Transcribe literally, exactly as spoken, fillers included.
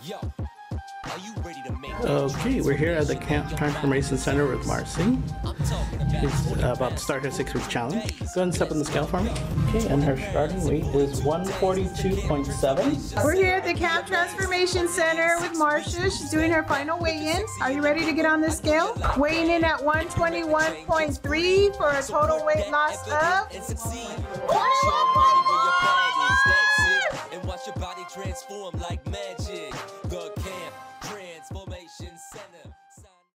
Okay, we're here at the Camp Transformation Center with Marcia. She's about to start her six-week challenge. Go ahead and step on the scale for me. Okay, and her starting weight is one forty-two point seven. We're here at the Camp Transformation Center with Marcia. She's doing her final weigh-in. Are you ready to get on the scale? Weighing in at one twenty-one point three for a total weight loss of